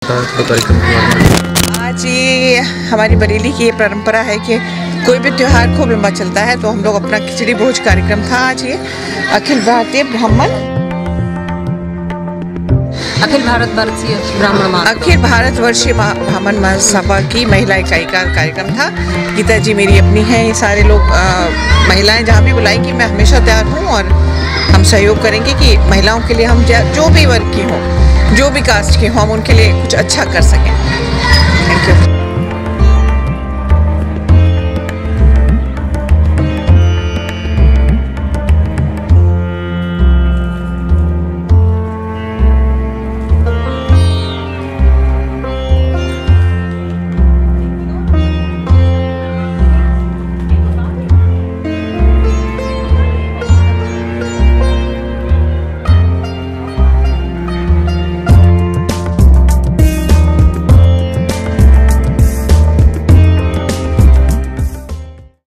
तो कार्यक्रम के बारे में आज ये हमारी बरेली की ये परंपरा है कि कोई भी त्यौहार खूब लंबा चलता है, तो हम लोग अपना खिचड़ी भोज कार्यक्रम था आज ये अखिल भारतीय भारतवर्षीय ब्राह्मण महासभा की महिला इकाई का कार्यक्रम था। गीता जी मेरी अपनी है, ये सारे लोग महिलाएं जहाँ भी बुलाएंगी मैं हमेशा तैयार हूँ और हम सहयोग करेंगे कि महिलाओं के लिए हम जो भी वर्ग की हों, जो भी कास्ट की हों, हम उनके लिए कुछ अच्छा कर सकें। Thank you.